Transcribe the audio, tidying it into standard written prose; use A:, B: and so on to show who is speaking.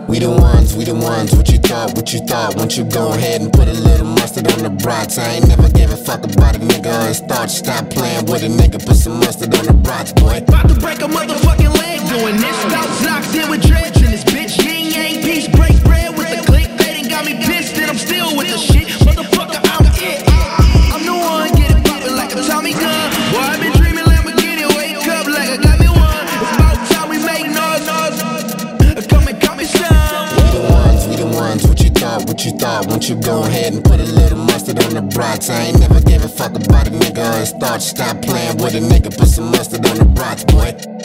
A: We the ones, what you thought, won't you go ahead and put a little mustard on the brats? I ain't never gave a fuck about a nigga or his thoughts. Stop playing with a nigga, put some mustard on the brats, boy.
B: About to break a motherfucking leg doing this. Thoughts locked in with dreads in this bitch. Yin yang peace, break bread with the click. They done got me pissed and I'm still with the shit. Motherfucker, I'm it. I'm the one, get it poppin' like a Tommy gun. Boy, I been dreaming Lamborghini, wake up like I got me one. It's about time we make noise. Come and call me son.
A: We the ones, what you thought, won't you go ahead and put a little mustard on the brats? I ain't never gave a fuck about a nigga or his thoughts. Stop playing with a nigga, put some mustard on the brats, boy.